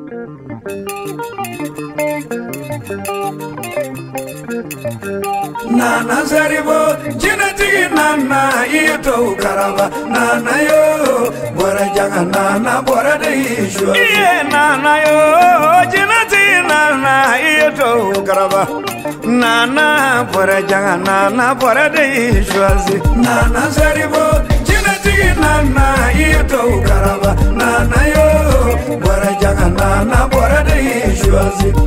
Nana Zaribo, Jinati Nana, Ito Karaba, Nana yo, Bora Janga Nana, Bora de Ishua. Nana yo, Jinati Nana, Ito Karaba, Nana, Bora Janga Nana, Bora de Ishua. Nana Zaribo, Jinati Nana, Ito Karaba, Nana yo, Bora Janga Nana, Bora de Ishua.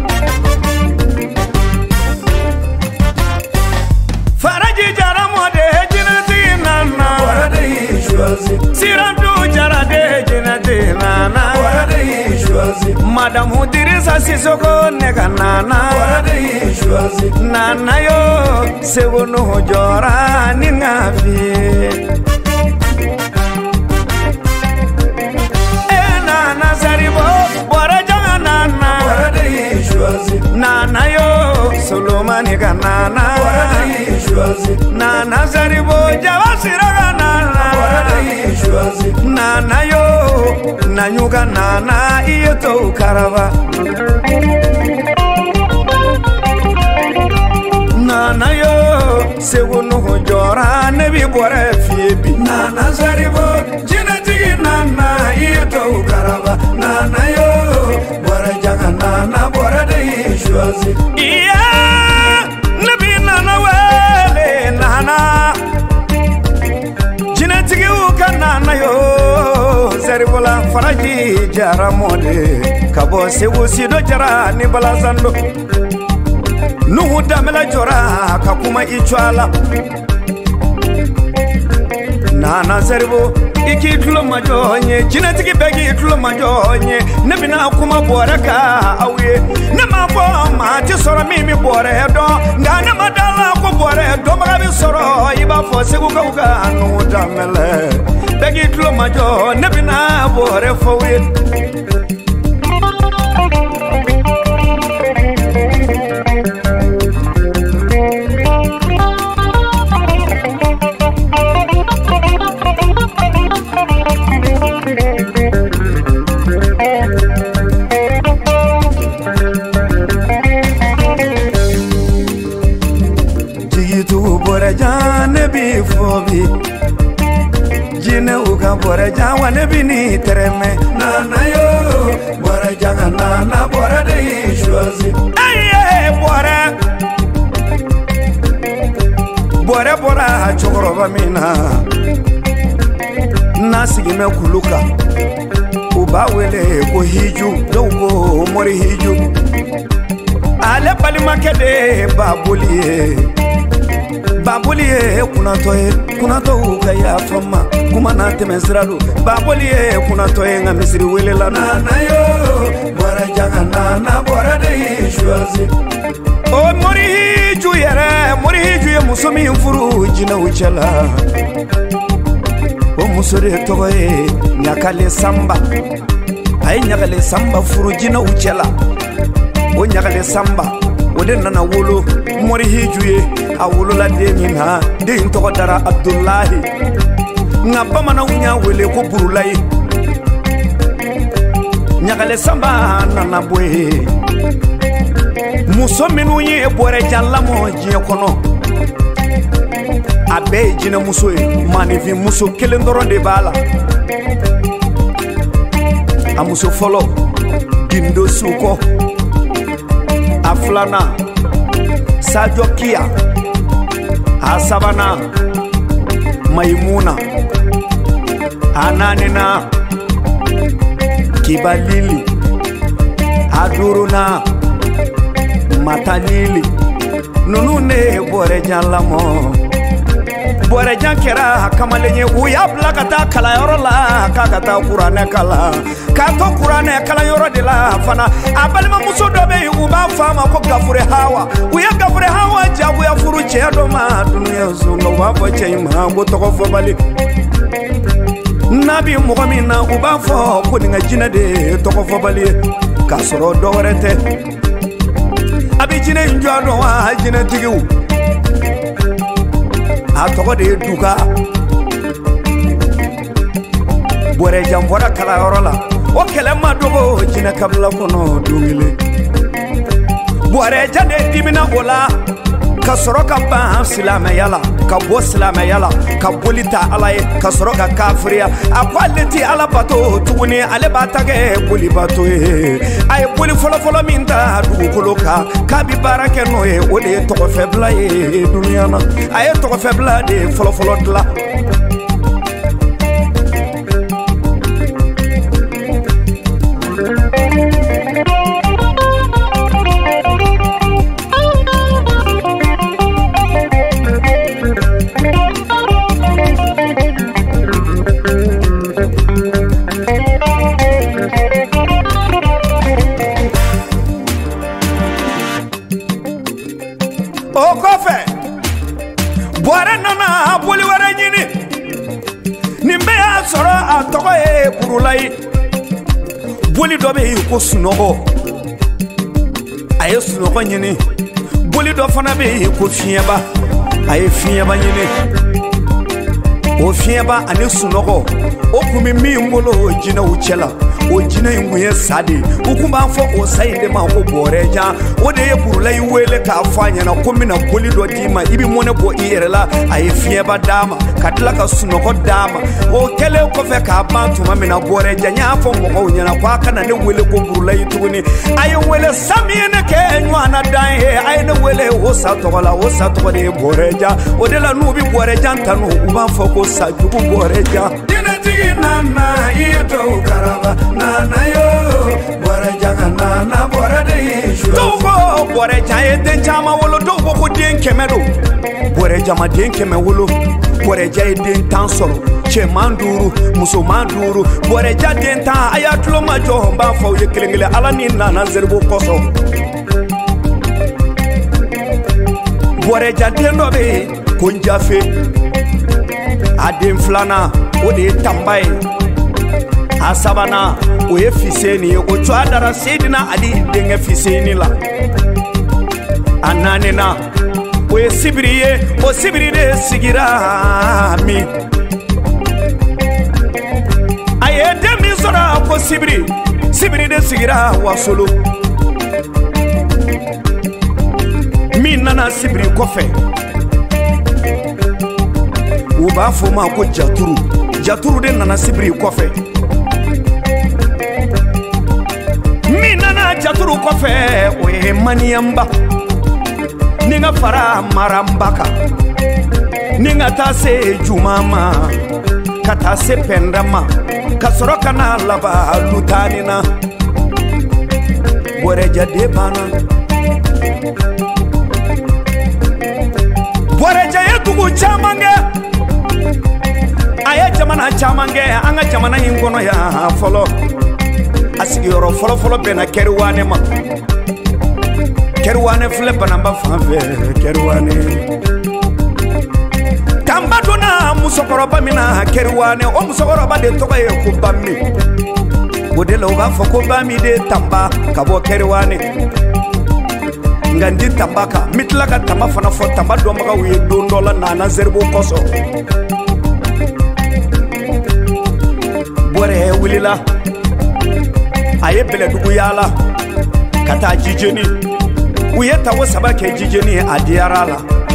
Faraji jara mode jinati nana Bora ishwazi Sirantu jara de jinati nana Bora ishwazi Madam Udirisa Sisoko nega nana Bora ishwazi Nana yo Segunu jora ningafi Nana Zaribo Bora janga nana Bora ishwazi Nana yo Solomani ga nana Nana Zaribo Jawasiraga nana Nana yo Nanyuga nana Iyoto Karaba Nana yo Segunu jora Nebi bore fiebi Nana Zaribo Jinati nana Iyoto Karaba Nana yo Bora janga nana Bora de ishwazi Nana yo Zaribola Faraji jara mode Kabo sewu sido jara ni balazando Nuhu damela jora kakuma ichwala Nana Zaribo iki tulo majonye Jinatiki begi tulo majonye Nebina kuma boreka awe Nema bo mati soro mimi boredo Ngana madala ko boredo Magabi soro iba fose kuka uka Nuhu damela Begi tulo majo nebina bore fowe Jigitu bore jane bi fobi Jine uka bora jawa nebini tereme Nana yo Bora janga nana bora de ishwazi Aye bora Bora bora chokoroba mina Nasigi me kuluka Uba wele ko hiju Dogo mori hiju Ale pali makede babuliye Babuliye kunato ukaya fama Kumana temesralu Babuliye kunato nga misiri wile la Nana yo Bora janga nana bora de ishwazi O mori hiju ye musomi mfuru jina uchela O musore togoye Nyakale samba Ay nyakale samba furu jina uchela O nyakale samba Ode nana wolo mori hijuye a wolo la demina den toko dara Abdullahi nga bamana unya wele ko burulai nyagale samba nana boye muso minu ye bore jalla mo je kono abe jina muso manifi muso kelen doronde bala a muso folo dindo suko aflana Sajo Kia Asabana Maimuna Ananina Kibalili Aduruna Matalili Nunune bore jalamo bore jankera kamalenye uyabla kata kala yorola kakata kurane kala kato kurane kala yoro de la fana abalima muso dobe uba fama ko gafure hawa uya gafure hawa jabu ya furu chedo ma dunya zungo wafo cheima go toko fo bali nabi muhamina uba fo ko ninga jina de toko fo bali kasoro dorete abi jine njado wa jine tigiu atoko de duka bore jambora kala yorola o kele madogo jina kabla kono dungile bore jane dimina ola ka soroka ba silama yala ka bo silama yala ka bolita alaye ka soroka kafriya akwaleti ala bato tuguni ale batage boli bato ay boli folo minta dugu koloka ka bi barake no e o de to febla e dunya na ay to febla de folo dla o kofe bore nana boli wara nyini nimbe ya soro atoko e kurulai boli dobe ko sunogo ayo sunogo nyini boli do fana be ko fieba ayo fieba nyini o fieba ani sunogo o kumi mi ngolo jina uchela o jina nguye sadi ukumba fo o saide ma ko boreja o de burula yiwele ka fanya na komi na boli do dima ibi mone bo iyerela ay fieba dama katla ka sunoko dama o kele ko fe ka bantu ma mina boreja nya fo mo nyana kwa kana ne wele ko burula yituni ay wele samine ke nywana dan he ay ne wele o sa to de boreja o de la nubi boreja tanu uba fo ko sa jugu boreja nana ito karaba nana yo boreja nana borade dogo boreja eden chama wolo dogo ko den kemedo boreja ma den keme wolo boreja eden tansoro che manduru muso manduru boreja den ta ayatlo majo ba fo ye kelengele ala ni nana zerbo koso boreja den dobe ko njafe adem flana o de tambaye asabana o ye fiseni o chwadara sedina ali denge fiseni la ananena o ye sibriye o sibri de sigira mi aye demi zora ko sibri de sigira wasolo mi nana sibri kofe uba foma ko jaturu de nana sibri kofe mi nana jaturu kofe o e maniamba ninga fara marambaka ninga tase jumama kata se pendama kasoroka na laba lutanina boreja de bana boreja yetugu chamange aye jamana chamange anga jamana hingono ya folo asigi yoro folo bena kerwane ma kerwane fle banamba fanfe kerwane tamba dona musokoroba mina kerwane o musokoroba de toka ye kubami bodelo ba foko bami de tamba kabo kerwane ngandi tambaka mitlaka tamba fana fo tamba do maka wi dondola nana zerbo koso bore wilila aye bele dugu yala kata jijeni uyeta wo sabake jijeni adiarala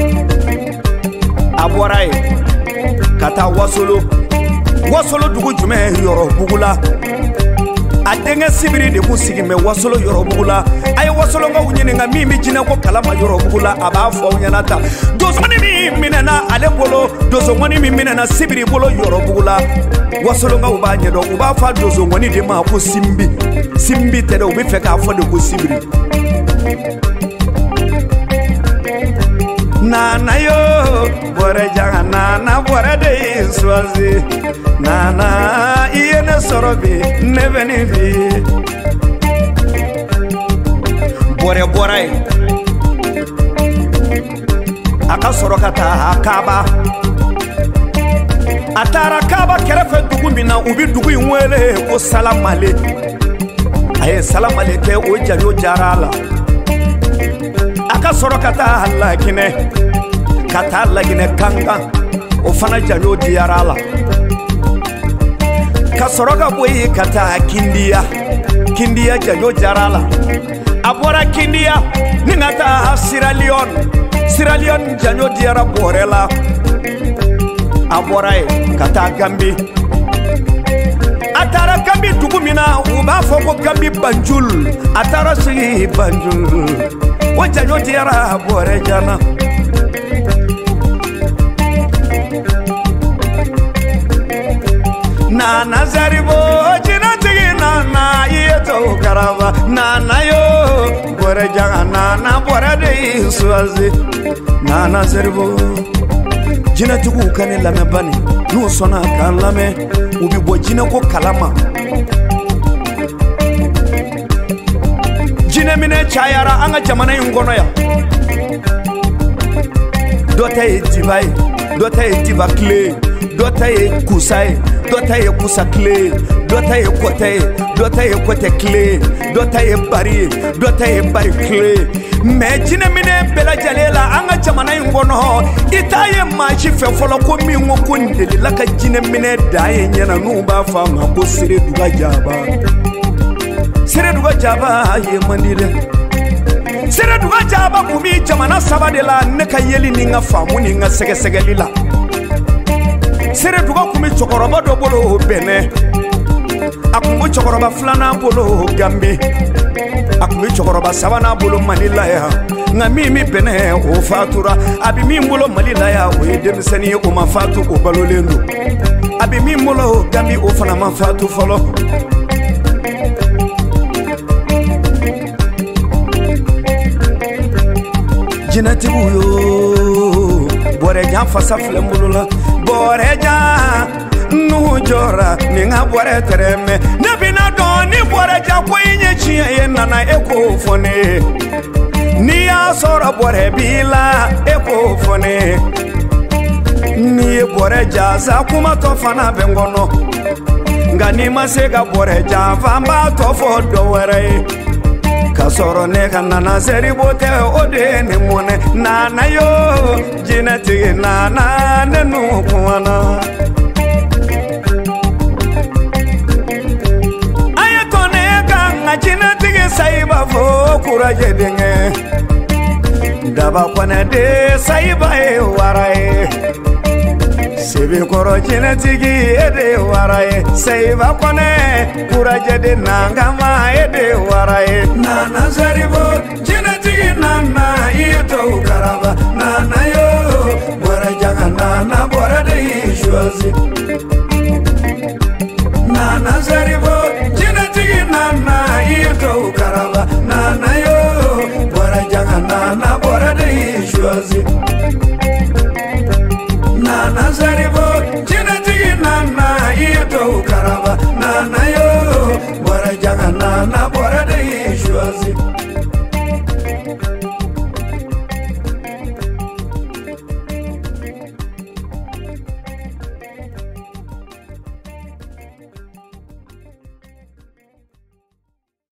aborai kata wasolo dugu jume yoro bugula adenga sibiri de kusigi me wasolo yoro bugula aye wasolo nga unyene nga mimi jina ko kalama yoro bugula abafo unyanata dozo ngani mi minena ale bolo dozo ngani mi minena sibiri bolo yoro bugula wasolo nga ubanye do ubafa dozo ngani de ma ko simbi tede ubi feka afo de ko sibiri nana yo bore janga nana bore de swazi nana iene sorobi neveni bi bore aka sorokata akaba atara kaba kerefe dugu mina ubi dugu inwele ko salamale aye salamale ke o jayo jarala aka sorokata halakine kata lagine kanga o fana jayo diarala ka soroka boyi kata Kindia janyo jarala abora Kindia ninata Sierra Leone janyo diara borela abora kata Gambi atara Gambi dugumina uba foko Gambi Banjul atara sigi Banjul o janyo diara bore jana Nana Zaribo jinatigi nana yeto karava nana yo bore janga nana bore de suazi Nana Zaribo jinatigu kane lame bani n'u sɔnna k'an lamɛn u bi bɔ jinɛko kalama jinɛ minɛ cayara an ka jamana in kɔnɔ yan dɔ ta ye diba ye dɔ ta ye diba kile dɔ ta ye kusa ye dɔ ta ye kusa kile dɔ ta ye kɔtɛ ye dɔ ta ye kɔtɛ kile dɔ ta ye bari ye dɔ ta ye bari kile mais jinɛ minɛ bɛɛ lajɛlen la an ka jamana in kɔnɔ i t'a ye maa si fɛ fɔlɔ ko min ko ko n delila ka jinɛ minɛ da ye ɲɛna n'u b'a fɔ a ma ko Sereduga Jaba Sereduga Jaba ye man di dɛ Sereduga Jaba kun bi jamana 3 de la ne ka yeli ni n ka faamu ni n ka sɛgɛsɛgɛli la Sereduga kun bi cɛkɔrɔba dɔ bolo Bɛnɛ a kun bi cɛkɔrɔba 2nan bolo Gambi a kun bi cɛkɔrɔba 3nan bolo Mali la yan nka min mi Bɛnɛ o fatura a bi min bolo Mali la yan o ye denmisɛnnin ye o ma fatu o balolen don a bi min bolo Gambi o fana ma fatu fɔlɔ jinɛtigiw yo bɔrɛjan fasa filɛ n bolo la bɔrɛjan n'u jɔra ni n ka bɔrɛ tɛrɛmɛ ne bɛna dɔn ni bɔrɛjan ko i ɲɛ tiɲɛ ye nana e k'o fɔ ne ye n'i y'a sɔrɔ bɔrɛ b'i la e k'o fɔ ne ye n'i ye bɔrɛjan sa kumatɔ fana bɛ n kɔnɔ nka n'i ma se ka bɔrɛjan fa n b'a tɔ fɔ dɔ wɛrɛ ye ka sɔrɔ ne ka Nana Zaribo tɛ o de ye ne mɔnɛ nana yo jinɛtigi nana ne n'u kumana a ye to ne kan nka jinɛtigi Sayiba fo kuraje denkɛ Daba Kɔnɛ de Sayiba ye wara ye Sebekɔrɔ jinɛtigi e de wara ye Sayiba Kɔnɛ kuraje de Nangama e de wara ye Nana Zaribo jinɛtigi nana i ye to karaba nana yo bɔrɛ janga nana bɔrɛ de y'i choisi